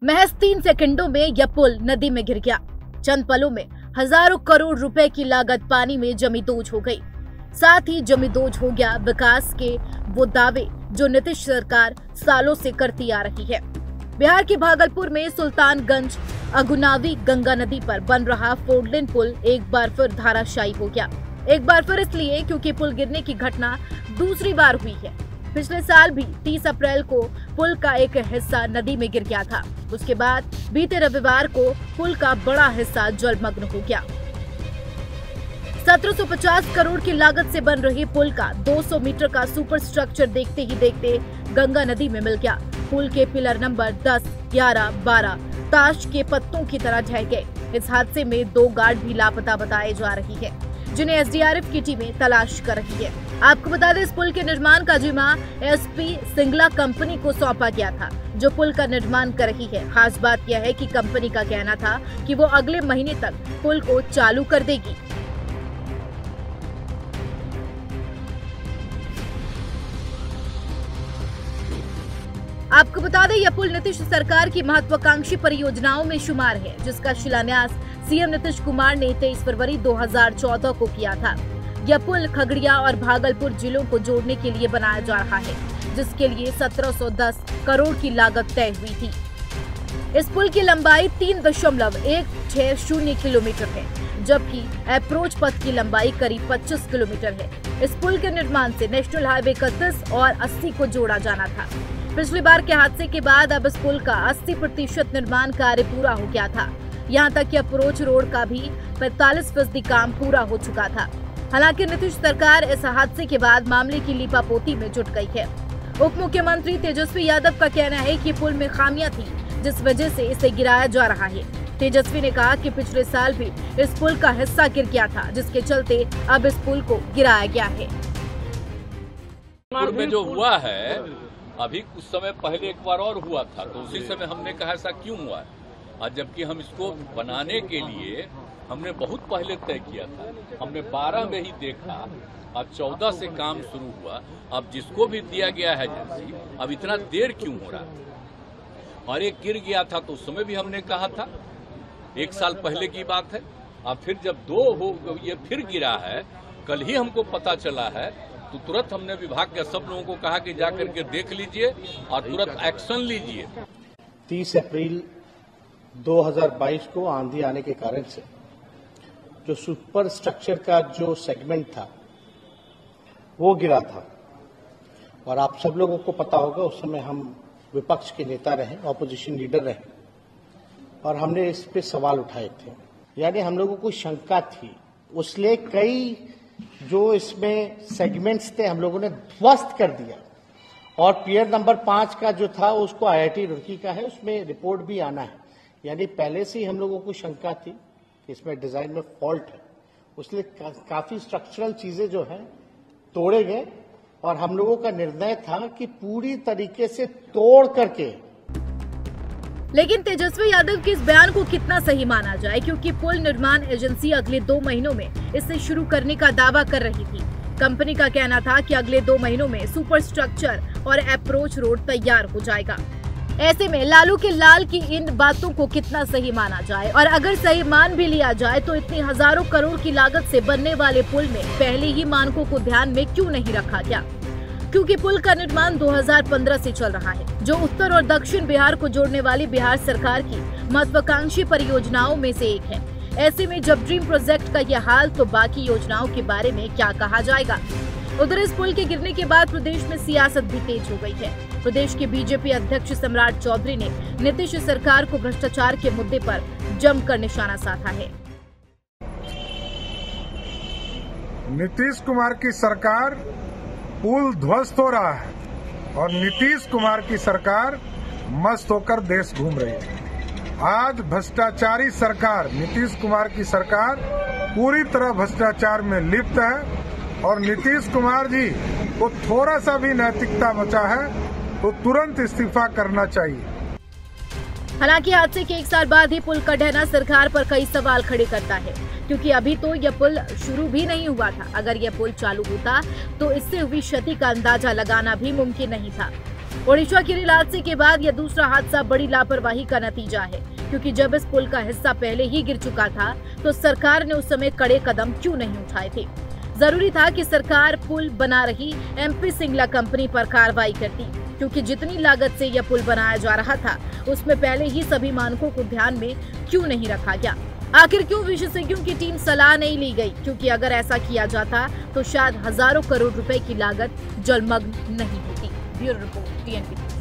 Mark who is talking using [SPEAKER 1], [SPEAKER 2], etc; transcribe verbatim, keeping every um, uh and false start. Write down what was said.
[SPEAKER 1] महज तीन सेकंडों में यह पुल नदी में गिर गया। चंद पलों में हजारों करोड़ रुपए की लागत पानी में जमींदोज हो गई। साथ ही जमींदोज हो गया विकास के वो दावे जो नीतीश सरकार सालों से करती आ रही है। बिहार के भागलपुर में सुल्तानगंज अगुनावी गंगा नदी पर बन रहा फोर लेन पुल एक बार फिर धाराशायी हो गया। एक बार फिर इसलिए क्योंकि पुल गिरने की घटना दूसरी बार हुई है। पिछले साल भी तीस अप्रैल को पुल का एक हिस्सा नदी में गिर गया था। उसके बाद बीते रविवार को पुल का बड़ा हिस्सा जलमग्न हो गया। सत्रह सौ पचास करोड़ की लागत से बन रही पुल का दो सौ मीटर का सुपर स्ट्रक्चर देखते ही देखते गंगा नदी में मिल गया। पुल के पिलर नंबर दस, ग्यारह, बारह ताश के पत्तों की तरह ढह गए। इस हादसे में दो गार्ड भी लापता बताए जा रही है, जिन्हें एस डी आर एफ की टीमें तलाश कर रही है। आपको बता दें, इस पुल के निर्माण का जिम्मा एस पी सिंगला कंपनी को सौंपा गया था, जो पुल का निर्माण कर रही है। खास बात यह है कि कंपनी का कहना था कि वो अगले महीने तक पुल को चालू कर देगी। आपको बता दें, यह पुल नीतीश सरकार की महत्वाकांक्षी परियोजनाओं में शुमार है, जिसका शिलान्यास सीएम नीतीश कुमार ने तेईस फरवरी दो हज़ार चौदह को किया था। यह पुल खगड़िया और भागलपुर जिलों को जोड़ने के लिए बनाया जा रहा है, जिसके लिए सत्रह सौ दस करोड़ की लागत तय हुई थी। इस पुल की लंबाई तीन दशमलव एक छह शून्य किलोमीटर है, जबकि अप्रोच पथ की लंबाई करीब पच्चीस किलोमीटर है। इस पुल के निर्माण से नेशनल हाईवे इकतीस और अस्सी को जोड़ा जाना था। पिछली बार के हादसे के बाद अब इस पुल का अस्सी प्रतिशत निर्माण कार्य पूरा हो गया था। यहाँ तक कि अप्रोच रोड का भी पैंतालीस फीसदी काम पूरा हो चुका था। हालांकि नीतीश सरकार इस हादसे के बाद मामले की लीपापोती में जुट गई है। उप मुख्यमंत्री तेजस्वी यादव का कहना है कि पुल में खामियां थी, जिस वजह से इसे गिराया जा रहा है। तेजस्वी ने कहा कि पिछले साल भी इस पुल का हिस्सा गिर गया था, जिसके चलते अब इस पुल को गिराया गया है।
[SPEAKER 2] में जो हुआ है अभी कुछ समय पहले एक बार और हुआ था, तो उसी समय हमने कहा ऐसा क्यों हुआ है, और जबकि हम इसको बनाने के लिए हमने बहुत पहले तय किया था। हमने बारह में ही देखा, अब चौदह से काम शुरू हुआ। अब जिसको भी दिया गया है एजेंसी, अब इतना देर क्यों हो रहा है। और एक गिर गया था तो उस समय भी हमने कहा था, एक साल पहले की बात है। अब फिर जब दो हो ये फिर गिरा है, कल ही हमको पता चला है, तो तुरंत हमने विभाग के सब लोगों को कहा कि जाकर के देख लीजिए और तुरंत एक्शन लीजिए।
[SPEAKER 3] तीस अप्रैल दो हज़ार बाईस को आंधी आने के कारण से जो सुपर स्ट्रक्चर का जो सेगमेंट था वो गिरा था, और आप सब लोगों को पता होगा उस समय हम विपक्ष के नेता रहे, ऑपोजिशन लीडर रहे, और हमने इस पे सवाल उठाए थे। यानी हम लोगों को शंका थी, उसलिए कई जो इसमें सेगमेंट्स थे हम लोगों ने ध्वस्त कर दिया। और पियर नंबर पांच का जो था उसको आई आई टी रुड़की का है, उसमें रिपोर्ट भी आना है। यानी पहले से ही हम लोगों को शंका थी कि इसमें डिजाइन में फॉल्ट है, उसलिए का, काफी स्ट्रक्चरल चीजें जो हैं तोड़े गए, और हम लोगों का निर्णय था कि पूरी तरीके से तोड़ करके।
[SPEAKER 1] लेकिन तेजस्वी यादव के इस बयान को कितना सही माना जाए, क्योंकि पुल निर्माण एजेंसी अगले दो महीनों में इसे शुरू करने का दावा कर रही थी। कंपनी का कहना था कि अगले दो महीनों में सुपर स्ट्रक्चर और अप्रोच रोड तैयार हो जाएगा। ऐसे में लालू के लाल की इन बातों को कितना सही माना जाए, और अगर सही मान भी लिया जाए तो इतनी हजारों करोड़ की लागत से बनने वाले पुल में पहले ही मानकों को ध्यान में क्यों नहीं रखा गया, क्योंकि पुल का निर्माण दो हज़ार पंद्रह से चल रहा है, जो उत्तर और दक्षिण बिहार को जोड़ने वाली बिहार सरकार की महत्वाकांक्षी परियोजनाओं में से एक है। ऐसे में जब ड्रीम प्रोजेक्ट का यह हाल, तो बाकी योजनाओं के बारे में क्या कहा जाएगा। उधर इस पुल के गिरने के बाद प्रदेश में सियासत भी तेज हो गई है। प्रदेश के बीजेपी अध्यक्ष सम्राट चौधरी ने नीतीश सरकार को भ्रष्टाचार के मुद्दे पर जमकर निशाना साधा है।
[SPEAKER 4] नीतीश कुमार की सरकार पुल ध्वस्त हो रहा है, और नीतीश कुमार की सरकार मस्त होकर देश घूम रही है। आज भ्रष्टाचारी सरकार, नीतीश कुमार की सरकार पूरी तरह भ्रष्टाचार में लिप्त है, और नीतीश कुमार जी को थोड़ा सा भी नैतिकता बचा है तो तुरंत इस्तीफा करना चाहिए।
[SPEAKER 1] हालांकि हादसे के एक साल बाद ही पुल का ढहना सरकार पर कई सवाल खड़े करता है, क्योंकि अभी तो यह पुल शुरू भी नहीं हुआ था। अगर यह पुल चालू होता तो इससे हुई क्षति का अंदाजा लगाना भी मुमकिन नहीं था। ओडिशा के रेल हादसे के बाद यह दूसरा हादसा बड़ी लापरवाही का नतीजा है, क्योंकि जब इस पुल का हिस्सा पहले ही गिर चुका था तो सरकार ने उस समय कड़े कदम क्यों नहीं उठाए थे। जरूरी था कि सरकार पुल बना रही एमपी सिंगला कंपनी पर कार्रवाई करती, क्योंकि जितनी लागत से यह पुल बनाया जा रहा था उसमें पहले ही सभी मानकों को ध्यान में क्यों नहीं रखा गया। आखिर क्यों विशेषज्ञों की टीम सलाह नहीं ली गई, क्योंकि अगर ऐसा किया जाता तो शायद हजारों करोड़ रुपए की लागत जलमग्न नहीं होती। Bureau report TNP.